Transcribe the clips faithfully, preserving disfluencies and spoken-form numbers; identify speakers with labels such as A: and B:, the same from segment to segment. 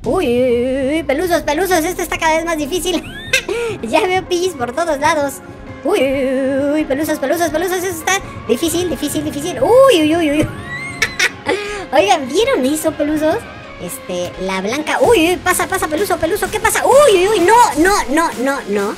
A: Uy, uy, uy, pelusos, pelusos, esto está cada vez más difícil. Ya veo pillis por todos lados. Uy, uy, uy, pelusos, pelusos, pelusos, esto está difícil, difícil, difícil. Uy, uy, uy, uy. Oigan, ¿vieron eso, pelusos? Este, la blanca. Uy, uy, pasa, pasa, peluso, peluso, ¿qué pasa? Uy, uy, uy, no, no, no, no, no.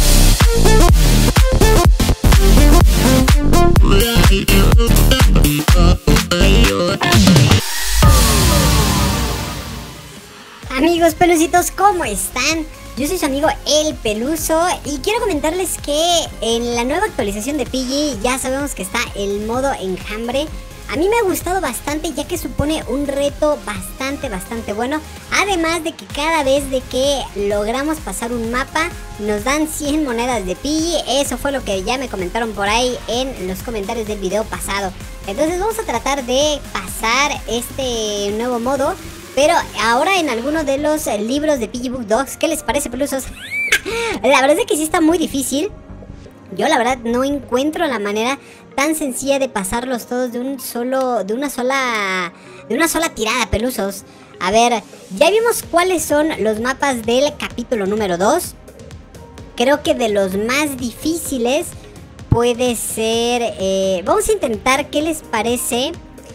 A: Amigos pelucitos, ¿cómo están? Yo soy su amigo El Peluso y quiero comentarles que en la nueva actualización de Piggy ya sabemos que está el modo enjambre. A mí me ha gustado bastante ya que supone un reto bastante, bastante bueno. Además de que cada vez de que logramos pasar un mapa nos dan cien monedas de Piggy. Eso fue lo que ya me comentaron por ahí en los comentarios del video pasado. Entonces vamos a tratar de pasar este nuevo modo, pero ahora en alguno de los libros de Piggy Book Dogs. ¿Qué les parece, pelusos? La verdad es que sí está muy difícil. Yo la verdad no encuentro la manera tan sencilla de pasarlos todos de un solo, de una sola, de una sola tirada, pelusos. A ver, ya vimos cuáles son los mapas del capítulo número dos. Creo que de los más difíciles puede ser, eh, vamos a intentar, ¿qué les parece?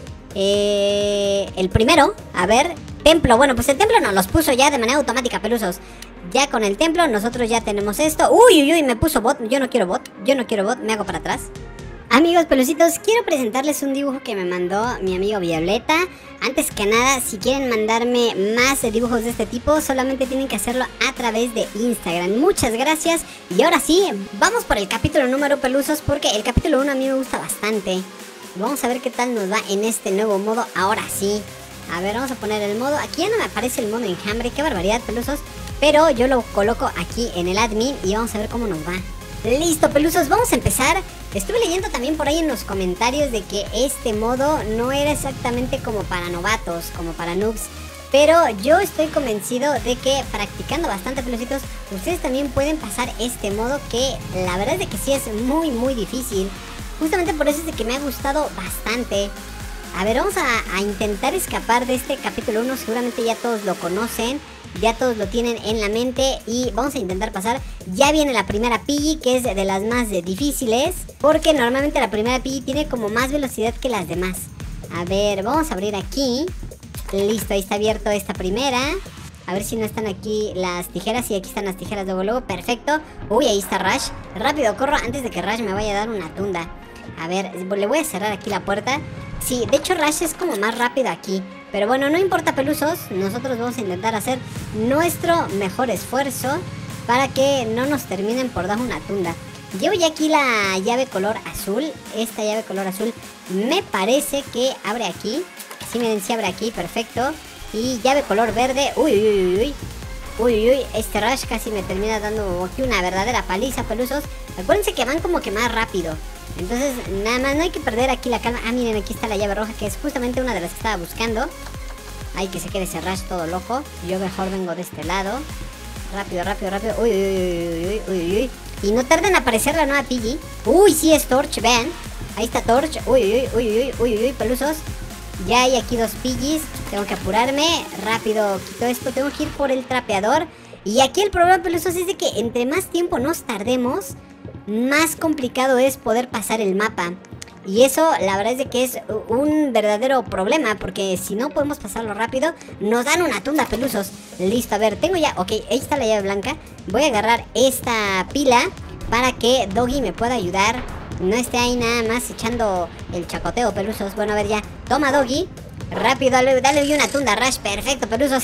A: Eh, el primero, a ver, templo. Bueno, pues el templo nos los puso ya de manera automática, pelusos. Ya con el templo nosotros ya tenemos esto. Uy, uy, uy, me puso bot. Yo no quiero bot, yo no quiero bot, me hago para atrás. Amigos pelucitos, quiero presentarles un dibujo que me mandó mi amigo Violeta. Antes que nada, si quieren mandarme más dibujos de este tipo, solamente tienen que hacerlo a través de Instagram. Muchas gracias. Y ahora sí, vamos por el capítulo número, pelusos, porque el capítulo uno a mí me gusta bastante. Vamos a ver qué tal nos va en este nuevo modo. Ahora sí. A ver, vamos a poner el modo. Aquí ya no me aparece el modo enjambre. Qué barbaridad, pelusos. Pero yo lo coloco aquí en el admin y vamos a ver cómo nos va. Listo, pelusos, vamos a empezar. Estuve leyendo también por ahí en los comentarios de que este modo no era exactamente como para novatos, como para noobs. Pero yo estoy convencido de que practicando bastante, pelucitos, ustedes también pueden pasar este modo, que la verdad es de que sí es muy muy difícil. Justamente por eso es de que me ha gustado bastante. A ver, vamos a, a intentar escapar de este capítulo uno. Seguramente ya todos lo conocen, ya todos lo tienen en la mente y vamos a intentar pasar. Ya viene la primera Piggy, que es de las más difíciles, porque normalmente la primera Piggy tiene como más velocidad que las demás. A ver, vamos a abrir aquí. Listo, ahí está abierto esta primera. A ver si no están aquí las tijeras. Y aquí están las tijeras luego, luego, perfecto. Uy, ahí está Rush. Rápido, corro antes de que Rush me vaya a dar una tunda. A ver, le voy a cerrar aquí la puerta. Sí, de hecho Rush es como más rápido aquí. Pero bueno, no importa, pelusos. Nosotros vamos a intentar hacer nuestro mejor esfuerzo para que no nos terminen por dar una tunda. Llevo ya aquí la llave color azul. Esta llave color azul me parece que abre aquí. Sí, miren, sí abre aquí, perfecto. Y llave color verde. Uy, uy, uy, uy. Uy, uy, uy, este Rush casi me termina dando aquí una verdadera paliza, pelusos. Acuérdense que van como que más rápido. Entonces, nada más, no hay que perder aquí la calma. Ah, miren, aquí está la llave roja, que es justamente una de las que estaba buscando. Ay, que se quede ese Rush todo loco. Yo mejor vengo de este lado. Rápido, rápido, rápido. Uy, uy, uy, uy, uy, uy. Y no tarden en aparecer la nueva Piggy. Uy, sí es Torch, vean. Ahí está Torch. Uy, uy, uy, uy, uy, uy, uy, pelusos. Ya hay aquí dos Piggies. Tengo que apurarme. Rápido, quito esto. Tengo que ir por el trapeador. Y aquí el problema, pelusos, es de que entre más tiempo nos tardemos, más complicado es poder pasar el mapa. Y eso la verdad es de que es un verdadero problema, porque si no podemos pasarlo rápido, nos dan una tunda, pelusos. Listo, a ver, tengo ya, ok, ahí está la llave blanca. Voy a agarrar esta pila para que Doggy me pueda ayudar. No esté ahí nada más echando el chacoteo, pelusos. Bueno, a ver ya, toma Doggy. Rápido, dale, dale una tunda, Rush, perfecto, pelusos.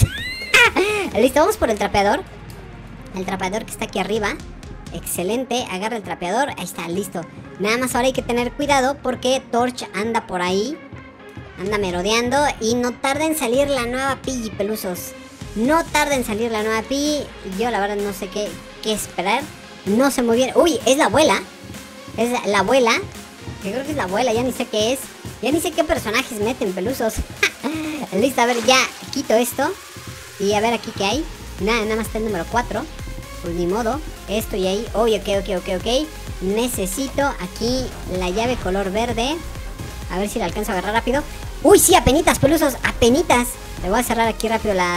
A: Listo, vamos por el trapeador. El trapeador que está aquí arriba. Excelente, agarra el trapeador. Ahí está, listo. Nada más ahora hay que tener cuidado porque Torch anda por ahí. Anda merodeando. Y no tarda en salir la nueva Piggy, pelusos. No tarda en salir la nueva Piggy. Yo la verdad no sé qué, qué esperar. No sé muy bien. Uy, es la abuela. Es la abuela. Yo creo que es la abuela, ya ni sé qué es. Ya ni sé qué personajes meten, pelusos. Listo, a ver, ya quito esto. Y a ver aquí qué hay. Nada, nada más está el número cuatro. Pues ni modo, esto y ahí. Uy, ok, ok, ok, ok. Necesito aquí la llave color verde. A ver si la alcanzo a agarrar rápido. Uy, sí, apenitas, pelusos, apenitas. Le voy a cerrar aquí rápido la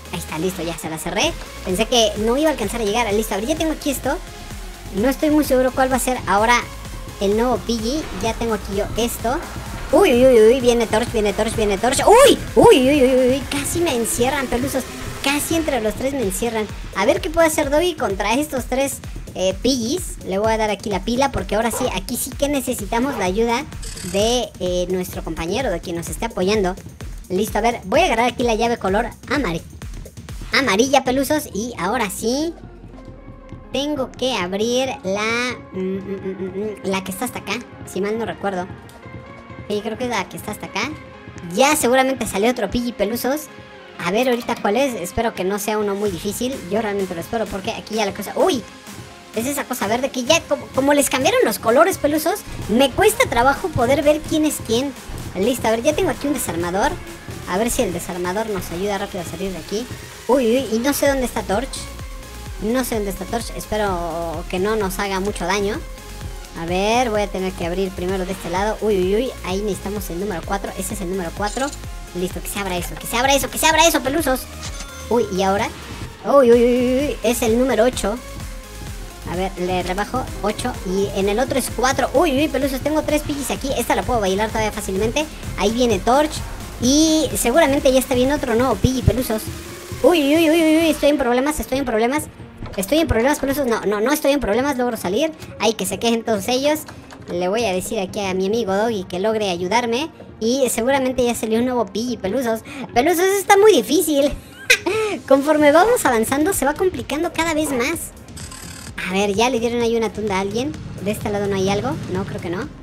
A: Ahí está, listo, ya se la cerré. Pensé que no iba a alcanzar a llegar. Listo, a ver, ya tengo aquí esto. No estoy muy seguro cuál va a ser ahora el nuevo Piggy. Ya tengo aquí yo esto. Uy, uy, uy, uy, viene Torch, viene Torch, viene Torch. Uy, uy, uy, uy, uy, casi me encierran, pelusos. Casi entre los tres me encierran. A ver qué puede hacer Doggy contra estos tres eh, Piggies. Le voy a dar aquí la pila porque ahora sí, aquí sí que necesitamos la ayuda de eh, nuestro compañero, de quien nos esté apoyando. Listo, a ver, voy a agarrar aquí la llave color amar amarilla, pelusos. Y ahora sí tengo que abrir la mm, mm, mm, mm, la que está hasta acá, si mal no recuerdo. Sí, creo que es la que está hasta acá. Ya seguramente salió otro Piggy, pelusos. A ver ahorita cuál es. Espero que no sea uno muy difícil. Yo realmente lo espero porque aquí ya la cosa... ¡Uy! Es esa cosa verde que ya como, como les cambiaron los colores, pelusos, me cuesta trabajo poder ver quién es quién. Listo, a ver, ya tengo aquí un desarmador. A ver si el desarmador nos ayuda rápido a salir de aquí. Uy, uy, y no sé dónde está Torch. No sé dónde está Torch. Espero que no nos haga mucho daño. A ver, voy a tener que abrir primero de este lado. Uy, uy, uy, ahí necesitamos el número cuatro. Ese es el número cuatro. Listo, que se abra eso, que se abra eso, que se abra eso, pelusos. Uy, y ahora. Uy, uy, uy, uy, es el número ocho. A ver, le rebajo ocho. Y en el otro es cuatro. Uy, uy, pelusos, tengo tres Piggies aquí. Esta la puedo bailar todavía fácilmente. Ahí viene Torch. Y seguramente ya está bien otro nuevo Piggy, pelusos. Uy, uy, uy, uy, uy, estoy en problemas, estoy en problemas. Estoy en problemas, pelusos. No, no, no estoy en problemas, logro salir. Ay, que se quejen todos ellos. Le voy a decir aquí a mi amigo Doggy que logre ayudarme. Y seguramente ya salió un nuevo Piggy, pelusos. Pelusos, está muy difícil. Conforme vamos avanzando se va complicando cada vez más. A ver, ya le dieron ahí una tunda a alguien. De este lado no hay algo. No, creo que no.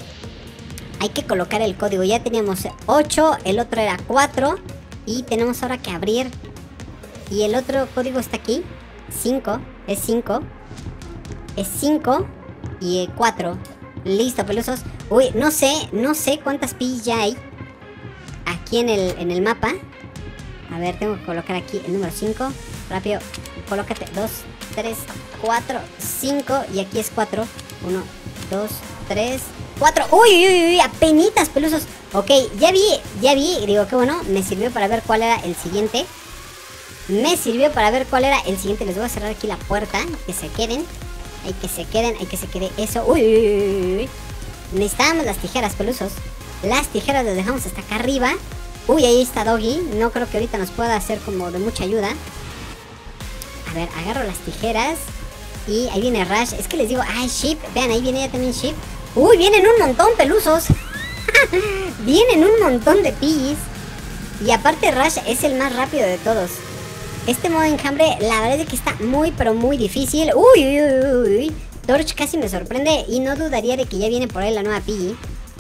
A: Hay que colocar el código. Ya teníamos ocho, el otro era cuatro. Y tenemos ahora que abrir. Y el otro código está aquí. cinco, es cinco. Es cinco y cuatro. Listo, pelusos. Uy, no sé, no sé cuántas Piggies ya hay aquí en el, en el mapa. A ver, tengo que colocar aquí el número cinco. Rápido, colócate. dos, tres, cuatro, cinco. Y aquí es cuatro. uno, dos, tres, cuatro. Uy, uy, uy, uy, apenitas, pelusos. Ok, ya vi, ya vi. Digo, qué bueno, me sirvió para ver cuál era el siguiente. Me sirvió para ver cuál era el siguiente. Les voy a cerrar aquí la puerta. Que se queden. Hay que se queden, hay que se quede eso. Uy, uy, uy, uy. Necesitábamos las tijeras, pelusos. Las tijeras las dejamos hasta acá arriba. Uy, ahí está Doggy. No creo que ahorita nos pueda hacer como de mucha ayuda. A ver, agarro las tijeras. Y ahí viene Rush. Es que les digo, ay, Sheep. Vean, ahí viene ya también Sheep. Uy, vienen un montón, pelusos. Vienen un montón de Piggies. Y aparte Rush es el más rápido de todos. Este modo enjambre, la verdad es que está muy, pero muy difícil. Uy, uy, uy, uy. Torch casi me sorprende. Y no dudaría de que ya viene por ahí la nueva Piggy.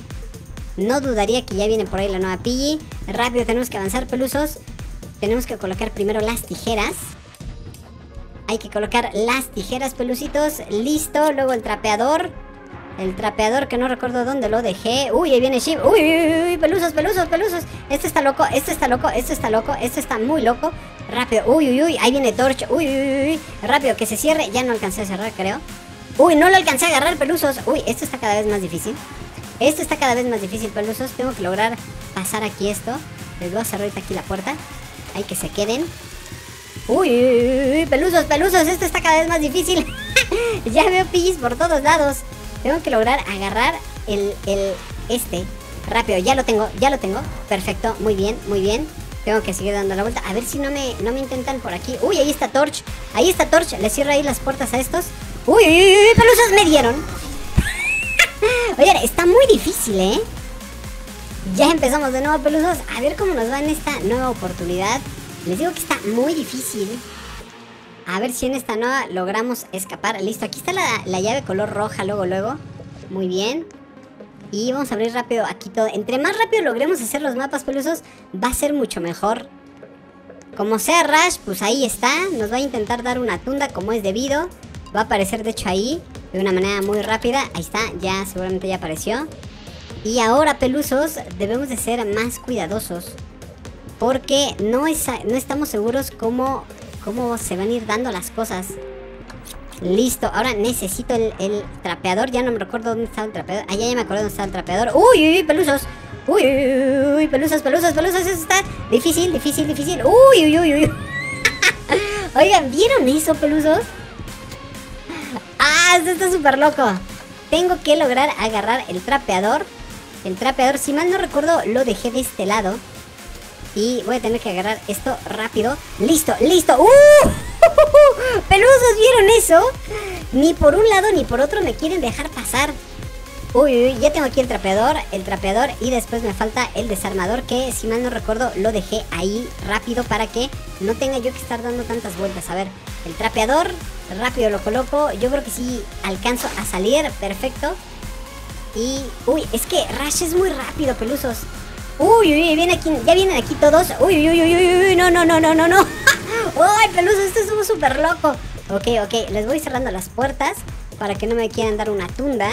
A: No dudaría que ya viene por ahí la nueva Piggy. Rápido, tenemos que avanzar, pelusos. Tenemos que colocar primero las tijeras. Hay que colocar las tijeras, pelucitos. Listo, luego el trapeador. El trapeador que no recuerdo dónde lo dejé. Uy, ahí viene Sheep. Uy, uy, uy, pelusos, pelusos, pelusos. Este está loco, este está loco, este está loco, este está muy loco. Rápido, uy, uy, uy, ahí viene Torch. Uy, uy, uy, rápido, que se cierre. Ya no alcancé a cerrar, creo. Uy, no lo alcancé a agarrar, pelusos. Uy, esto está cada vez más difícil. Esto está cada vez más difícil, pelusos. Tengo que lograr pasar aquí esto. Les voy a cerrar ahorita aquí la puerta. Hay que se queden. Uy, uy, uy, pelusos, pelusos. Esto está cada vez más difícil. Ya veo Piggies por todos lados. Tengo que lograr agarrar el, el, este. Rápido, ya lo tengo, ya lo tengo. Perfecto, muy bien, muy bien. Tengo que seguir dando la vuelta. A ver si no me, no me intentan por aquí. Uy, ahí está Torch. Ahí está Torch. Le cierro ahí las puertas a estos. Uy, uy, uy, uy, pelusos me dieron. Oigan, está muy difícil, ¿eh? Ya empezamos de nuevo, pelusos. A ver cómo nos va en esta nueva oportunidad. Les digo que está muy difícil. A ver si en esta nueva logramos escapar. Listo, aquí está la, la llave color roja, luego, luego. Muy bien. Y vamos a abrir rápido aquí todo. Entre más rápido logremos hacer los mapas, pelusos, va a ser mucho mejor. Como sea Rush, pues ahí está. Nos va a intentar dar una tunda como es debido. Va a aparecer de hecho ahí de una manera muy rápida. Ahí está, ya seguramente ya apareció. Y ahora, pelusos, debemos de ser más cuidadosos. Porque no, es, no estamos seguros cómo, cómo se van a ir dando las cosas. Listo, ahora necesito el, el trapeador. Ya no me recuerdo dónde estaba el trapeador. Ah, ya, ya me acuerdo dónde estaba el trapeador. Uy, uy, uy, pelusos. Uy, uy, uy, uy, pelusos, pelusos, pelusos. Eso está difícil, difícil, difícil. Uy, uy, uy, uy. Oigan, ¿vieron eso, pelusos? ¡Ah! Esto está súper loco. Tengo que lograr agarrar el trapeador. El trapeador, si mal no recuerdo, lo dejé de este lado. Y voy a tener que agarrar esto rápido. ¡Listo! ¡Listo! ¡Uh! ¡Pelusos! ¿Vieron eso? Ni por un lado ni por otro me quieren dejar pasar. Uy, uy, ya tengo aquí el trapeador, el trapeador y después me falta el desarmador que, si mal no recuerdo, lo dejé ahí rápido para que no tenga yo que estar dando tantas vueltas. A ver, el trapeador, rápido lo coloco. Yo creo que sí alcanzo a salir, perfecto. Y, uy, es que Rush es muy rápido, pelusos. Uy, uy, viene aquí, ya vienen aquí todos. Uy, uy, uy, uy, uy, no, no, no, no, no, no. Uy, pelusos, esto estuvo súper loco. Ok, ok, les voy cerrando las puertas para que no me quieran dar una tunda.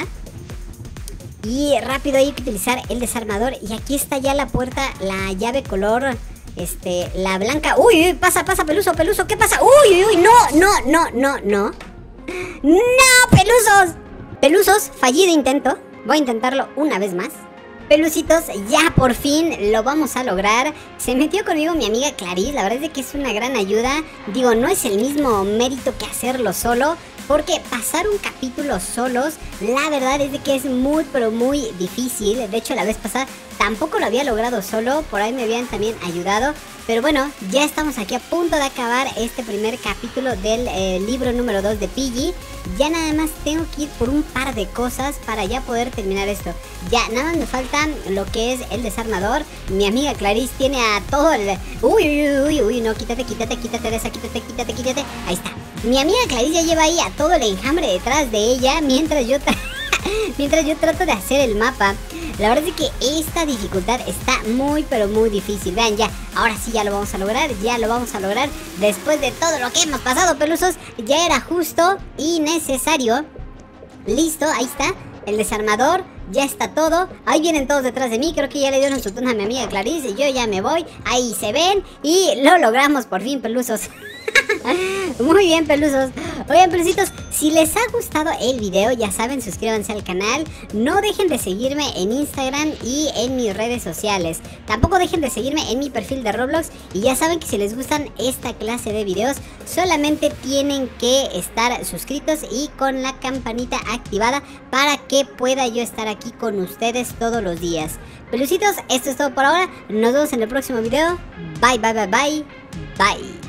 A: Y rápido hay que utilizar el desarmador. Y aquí está ya la puerta, la llave color, este, la blanca. Uy, uy, pasa, pasa, peluso, peluso, ¿qué pasa? Uy, uy, uy, no, no, no, no, no. ¡No, pelusos! Pelusos, fallido intento. Voy a intentarlo una vez más. Pelucitos, ya por fin lo vamos a lograr. Se metió conmigo mi amiga Clarice. La verdad es que es una gran ayuda. Digo, no es el mismo mérito que hacerlo solo, porque pasar un capítulo solos, la verdad es de que es muy pero muy difícil. De hecho, la vez pasada tampoco lo había logrado solo. Por ahí me habían también ayudado. Pero bueno, ya estamos aquí a punto de acabar este primer capítulo del eh, libro número dos de Piggy. Ya nada más tengo que ir por un par de cosas para ya poder terminar esto. Ya, nada más me falta lo que es el desarmador. Mi amiga Clarice tiene a todo el... Uy, uy, uy, uy, no, quítate, quítate, quítate de esa, quítate, quítate, quítate. Ahí está. Mi amiga Clarice ya lleva ahí a todo el enjambre detrás de ella mientras yo... mientras yo trato de hacer el mapa. La verdad es que esta dificultad está muy pero muy difícil. Vean ya, ahora sí ya lo vamos a lograr. Ya lo vamos a lograr. Después de todo lo que hemos pasado, pelusos, ya era justo y necesario. Listo, ahí está el desarmador. Ya está todo. Ahí vienen todos detrás de mí. Creo que ya le dieron su turno a mi amiga Clarice. Y yo ya me voy. Ahí se ven. Y lo logramos por fin, pelusos. Muy bien, pelusos. Oigan, pelucitos, si les ha gustado el video, ya saben, suscríbanse al canal. No dejen de seguirme en Instagram y en mis redes sociales. Tampoco dejen de seguirme en mi perfil de Roblox. Y ya saben que si les gustan esta clase de videos, solamente tienen que estar suscritos y con la campanita activada para que pueda yo estar aquí con ustedes todos los días. Pelucitos, esto es todo por ahora. Nos vemos en el próximo video. Bye, bye, bye, bye. Bye.